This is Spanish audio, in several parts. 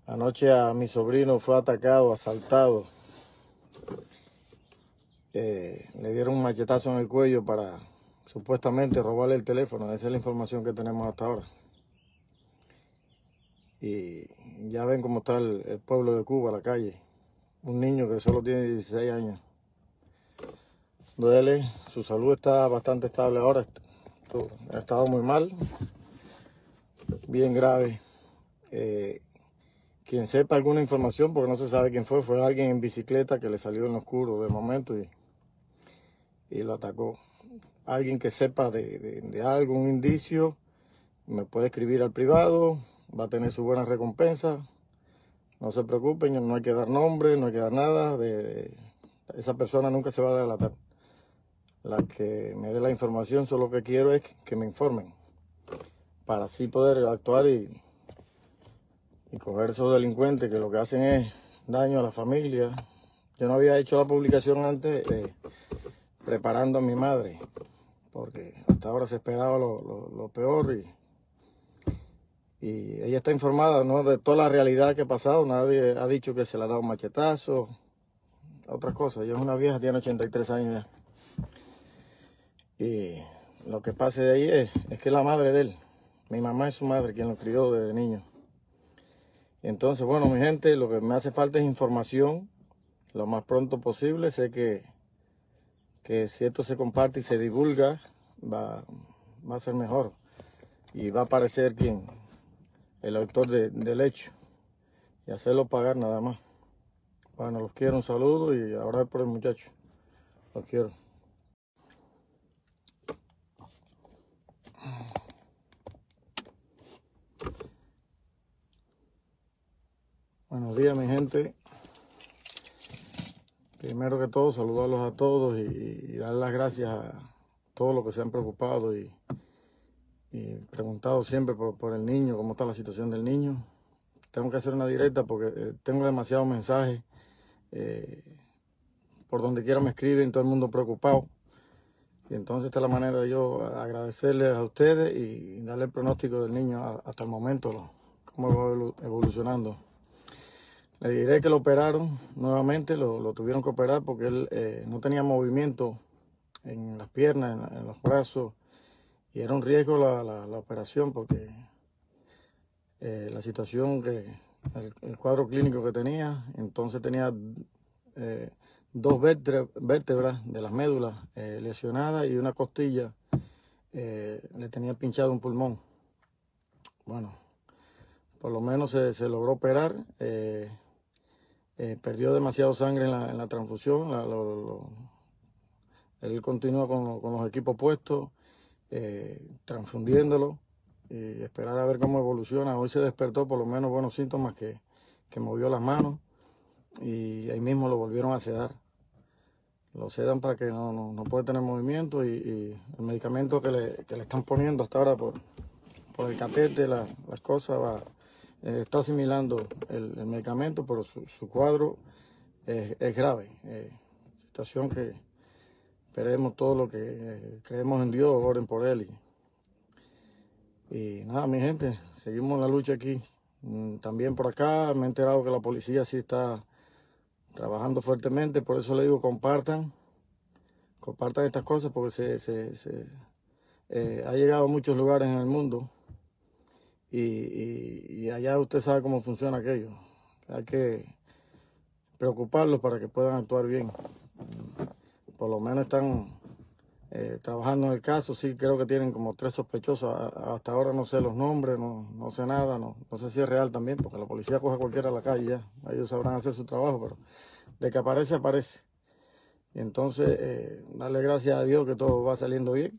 Anoche a mi sobrino fue atacado, asaltado. Le dieron un machetazo en el cuello para supuestamente robarle el teléfono. Esa es la información que tenemos hasta ahora. Y ya ven cómo está el pueblo de Cuba, la calle. Un niño que solo tiene 16 años. Duele, su salud está bastante estable ahora. Ha estado muy mal, bien grave. Quien sepa alguna información, porque no se sabe quién fue alguien en bicicleta que le salió en lo oscuro de momento y lo atacó. Alguien que sepa de algo, un indicio, me puede escribir al privado, va a tener su buena recompensa. No se preocupen, no hay que dar nombre, no hay que dar nada. Esa persona nunca se va a delatar. La que me dé la información, solo lo que quiero es que me informen, para así poder actuar y coger esos delincuentes que lo que hacen es daño a la familia. Yo no había hecho la publicación antes preparando a mi madre, porque hasta ahora se esperaba lo peor y ella está informada, ¿no?, de toda la realidad que ha pasado. Nadie ha dicho que se le ha dado un machetazo, otras cosas. Ella es una vieja, tiene 83 años ya. Y lo que pasa de ahí es que es la madre de él. Mi mamá es su madre, quien lo crió desde niño. Entonces, bueno, mi gente, lo que me hace falta es información lo más pronto posible. Sé que si esto se comparte y se divulga, va a ser mejor. Y va a aparecer el autor del hecho. Y hacerlo pagar nada más. Bueno, los quiero, un saludo y a orar por el muchacho. Los quiero. Buenos días, mi gente. Primero que todo, saludarlos a todos y dar las gracias a todos los que se han preocupado y preguntado siempre por el niño, cómo está la situación del niño. Tengo que hacer una directa porque tengo demasiados mensajes. Por donde quiera me escriben, todo el mundo preocupado. Y entonces esta es la manera de yo agradecerles a ustedes y darle el pronóstico del niño hasta el momento, cómo va evolucionando. Le diré que lo operaron nuevamente, lo tuvieron que operar porque él no tenía movimiento en las piernas, en los brazos, y era un riesgo la operación porque la situación el cuadro clínico que tenía. Entonces tenía dos vértebras de las médulas lesionadas y una costilla, le tenía pinchado un pulmón. Bueno, por lo menos se logró operar. Perdió demasiado sangre en la transfusión. Él continúa con los equipos puestos, transfundiéndolo y esperar a ver cómo evoluciona. Hoy se despertó, por lo menos buenos síntomas, que movió las manos y ahí mismo lo volvieron a sedar. Lo sedan para que no puede tener movimiento y el medicamento que le están poniendo hasta ahora por el catete, las cosas, está asimilando el medicamento, pero su cuadro es grave. Situación que esperemos todo lo que creemos en Dios, oren por él. Y nada, mi gente, seguimos la lucha aquí. También por acá me he enterado que la policía sí está trabajando fuertemente, por eso le digo compartan estas cosas, porque ha llegado a muchos lugares en el mundo y allá usted sabe cómo funciona aquello. Hay que preocuparlos para que puedan actuar bien. Por lo menos están trabajando en el caso. Sí, creo que tienen como 3 sospechosos. Hasta ahora no sé los nombres, no sé nada, no sé si es real también, porque la policía coge a cualquiera a la calle ya. Ellos sabrán hacer su trabajo, pero de que aparece, aparece. Y entonces, darle gracias a Dios que todo va saliendo bien.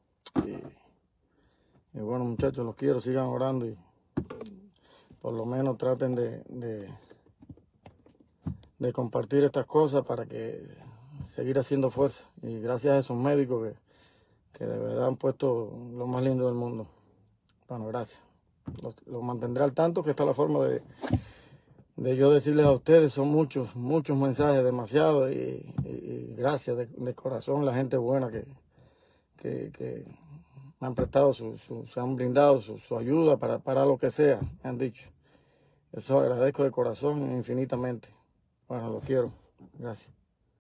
Y bueno, muchachos, los quiero, sigan orando y por lo menos traten de compartir estas cosas para que seguir haciendo fuerza. Y gracias a esos médicos que de verdad han puesto lo más lindo del mundo. Bueno, gracias. Los mantendré al tanto, que esta es la forma de yo decirles a ustedes. Son muchos mensajes, demasiado, y gracias de corazón, la gente buena que me han prestado se han brindado su ayuda para lo que sea, me han dicho. Eso agradezco de corazón infinitamente. Bueno, lo quiero. Gracias.